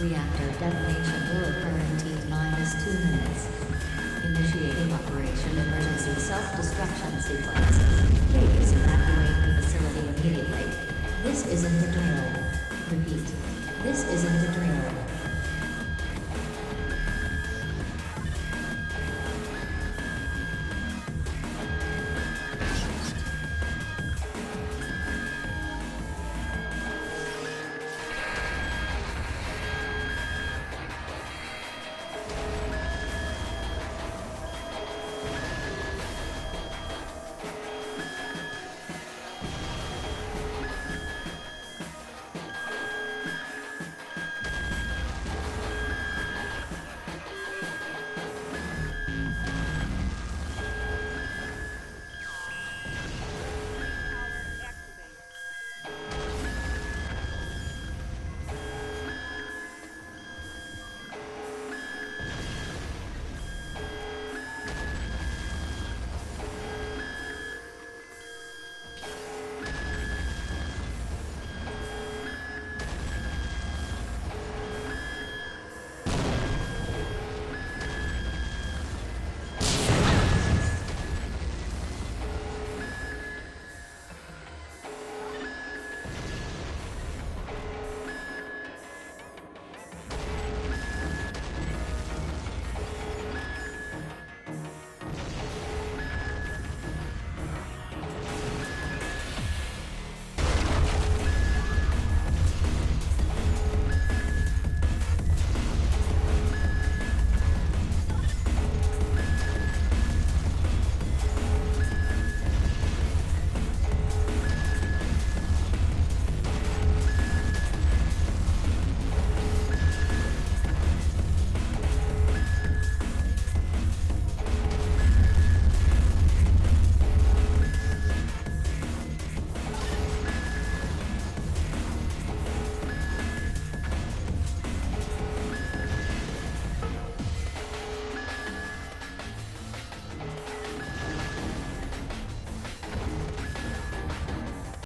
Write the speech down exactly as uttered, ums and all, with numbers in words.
Reactor detonation will occur in T minus two minutes. Initiating operation emergency self-destruction sequence. Please evacuate the facility immediately. This isn't a drill. Repeat. This isn't a drill.